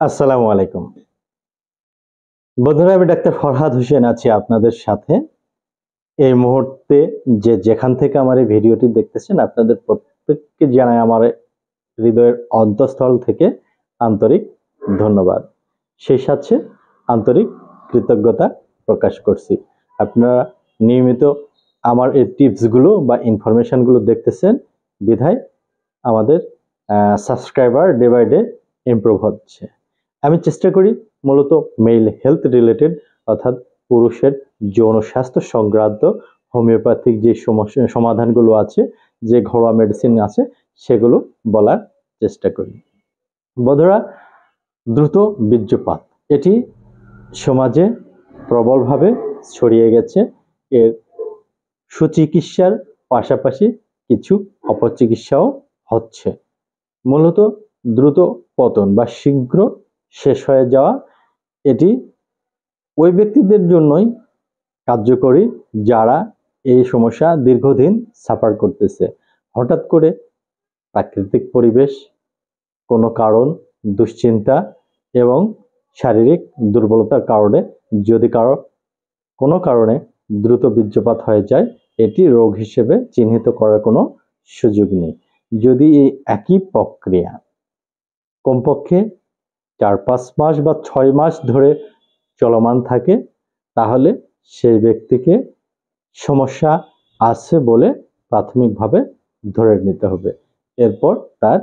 আসসালামু আলাইকুম বন্ধুরা, আমি ডাক্তার ফরহাদ হোসেন আছি আপনাদের সাথে। এই মুহূর্তে যেখান থেকে আমার এই ভিডিওটি দেখতেছেন, আপনাদের প্রত্যেককে জানাই আমার হৃদয়ের অন্তঃস্থল থেকে আন্তরিক ধন্যবাদ। সেই সাথে আন্তরিক কৃতজ্ঞতা প্রকাশ করছি। আপনারা নিয়মিত আমার এই টিপসগুলো বা ইনফরমেশনগুলো দেখতেছেন, বিধায় আমাদের subscriber day by day improve হচ্ছে। আমি চেষ্টা করি মূলত মেল হেলথ রিলেটেড, অর্থাৎ পুরুষের যৌন স্বাস্থ্য সংক্রান্ত হোমিওপ্যাথিক যে সমস্যা সমাধানগুলো আছে, যে ঘরোয়া মেডিসিন আছে, সেগুলো বলার চেষ্টা করি। বন্ধুরা, দ্রুত বীর্যপাত এটি সমাজে প্রবলভাবে ছড়িয়ে গেছে। এর সুচিকিৎসার পাশাপাশি কিছু অপচিকিৎসাও হচ্ছে। মূলত দ্রুত পতন বা শীঘ্র শেষ হয়ে যাওয়া, এটি ওই ব্যক্তিদের জন্যই কার্যকরী যারা এই সমস্যা দীর্ঘদিন সাফার করতেছে। হঠাৎ করে প্রাকৃতিক পরিবেশ, কোনো কারণ, দুশ্চিন্তা এবং শারীরিক দুর্বলতার কারণে যদি কোনো কারণে দ্রুত বীর্যপাত হয়ে যায়, এটি রোগ হিসেবে চিহ্নিত করার কোনো সুযোগ নেই। যদি এই একই প্রক্রিয়া কমপক্ষে 4-5 মাস বা 6 মাস ধরে চলমান থাকে, তাহলে সেই ব্যক্তিকে সমস্যা আছে বলে প্রাথমিকভাবে ধরে নিতে হবে। এরপর তার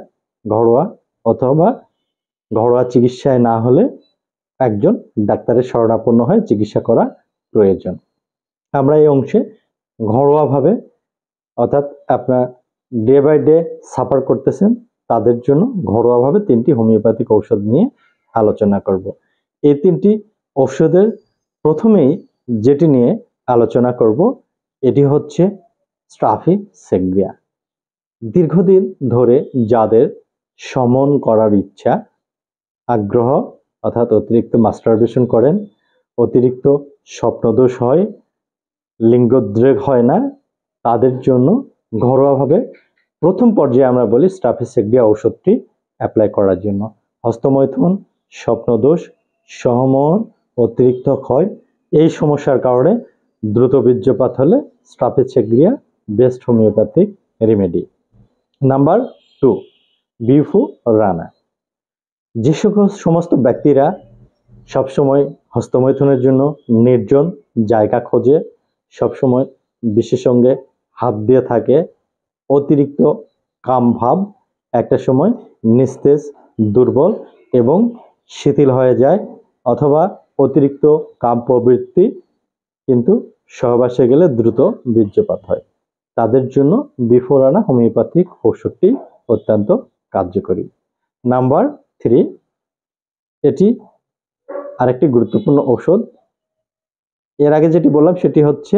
ঘরোয়া চিকিৎসায় না হলে একজন ডাক্তারের শরণাপন্ন হয়ে চিকিৎসা করা প্রয়োজন। আমরা এই অংশে ঘরোয়াভাবে, অর্থাৎ আপনার ডে বাই ডে সাফার করতেছেন তাদের জন্য ঘরোয়াভাবে 3টি হোমিওপ্যাথিক ঔষধ নিয়ে আলোচনা করব। এই 3টি ঔষধের প্রথমেই যেটি নিয়ে আলোচনা করব, এটি হচ্ছে স্ট্রাফি সেগ্রিয়া। দীর্ঘদিন ধরে যাদের সমন করার ইচ্ছা, আগ্রহ, অর্থাৎ অতিরিক্ত মাস্টারবেশন করেন, অতিরিক্ত স্বপ্নদোষ হয়, লিঙ্গোদ্রেগ হয় না, তাদের জন্য ঘরোয়াভাবে প্রথম পর্যায়ে আমরা বলি স্ট্রাফি সেগ্রিয়া ঔষধটি অ্যাপ্লাই করার জন্য। হস্তমৈথুন, স্বপ্নদোষ, সহমোহন, অতিরিক্ত ক্ষয়, এই সমস্যার কারণে দ্রুত বীর্যপাত হলে staphysagria best homeopathic remedy. Number 2, bufo rana. যে সমস্ত ব্যক্তিরা সবসময় হস্তমৈথুনের জন্য নির্জন জায়গা খোঁজে, সবসময় বিশেষজ্ঞে হাত দিয়ে থাকে, অতিরিক্ত কাম ভাব, একটা সময় নিস্তেজ, দুর্বল এবং শিথিল হয়ে যায়, অথবা অতিরিক্ত কাম প্রবৃত্তি কিন্তু সহবাসে গেলে দ্রুত বীর্যপাত হয়, তাদের জন্য বিফোরানা হোমিওপ্যাথিক ঔষধটি অত্যন্ত কার্যকরী। নাম্বার 3, এটি আরেকটি গুরুত্বপূর্ণ ঔষধ। এর আগে যেটি বললাম সেটি হচ্ছে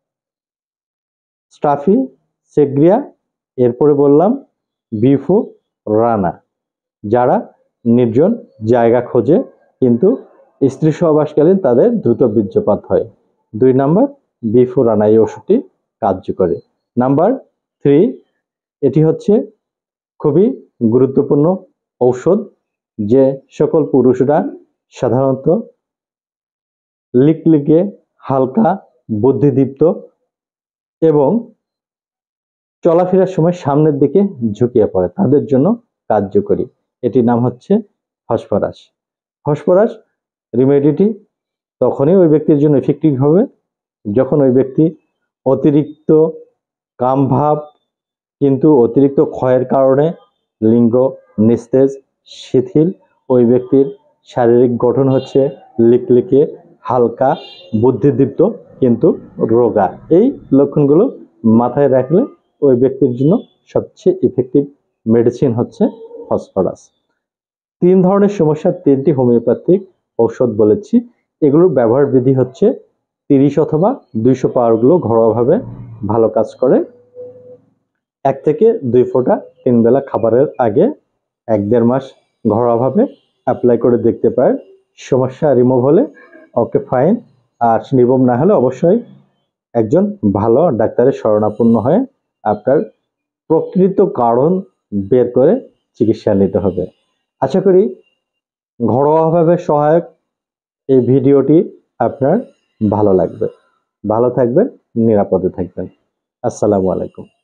স্ট্রাফি সেগ্রিয়া, এরপরে বললাম বিফু রানা। যারা নির্জন জায়গা খোঁজে কিন্তু স্ত্রী সহবাসকালীন তাদের দ্রুত বীর্যপাত হয়, 2 নাম্বার বিফু রানা এই ওষুধটি কার্যকরী। নাম্বার 3, এটি হচ্ছে খুবই গুরুত্বপূর্ণ ঔষধ, যে সকল পুরুষরা সাধারণত লিকলিকে, হালকা, বুদ্ধিদীপ্ত এবং চলাফেরার সময় সামনের দিকে ঝুঁকিয়ে পড়ে, তাদের জন্য কার্যকরী। এটির নাম হচ্ছে ফসফরাস। ফসফরাস রেমেডিটি তখনই ওই ব্যক্তির জন্য এফেক্টিভ হবে যখন ওই ব্যক্তি অতিরিক্ত কামভাব কিন্তু অতিরিক্ত ক্ষয়ের কারণে লিঙ্গ নিস্তেজ, শিথিল, ওই ব্যক্তির শারীরিক গঠন হচ্ছে লিকলিকে, হালকা, বুদ্ধিদীপ্ত কিন্তু রোগা। এই লক্ষণগুলো মাথায় রাখলে ওই ব্যক্তির জন্য সবচেয়ে ইফেক্টিভ মেডিসিন হচ্ছে ফসফরাস। 3 ধরনের সমস্যা 3টি হোমিওপ্যাথিক ঔষধ বলেছি। এগুলোর ব্যবহার বিধি হচ্ছে 30 অথবা 200 পাওয়ারগুলো ঘরোয়াভাবে ভালো কাজ করে। 1 থেকে 2 ফোঁটা 3 বেলা খাবারের আগে 1-1.5 মাস ঘরোয়াভাবে অ্যাপ্লাই করে দেখতে পারেন। সমস্যা রিমুভ হলে ওকে ফাইন, আর রিমুভ না হলে অবশ্যই একজন ভালো ডাক্তারের শরণাপন্ন হয়ে আপনার প্রকৃত কারণ বের করে চিকিৎসা নিতে হবে। আশা করি ঘরোয়াভাবে সহায়ক এই ভিডিওটি আপনার ভালো লাগবে। ভালো থাকবেন, নিরাপদে থাকবেন। আসসালামু আলাইকুম।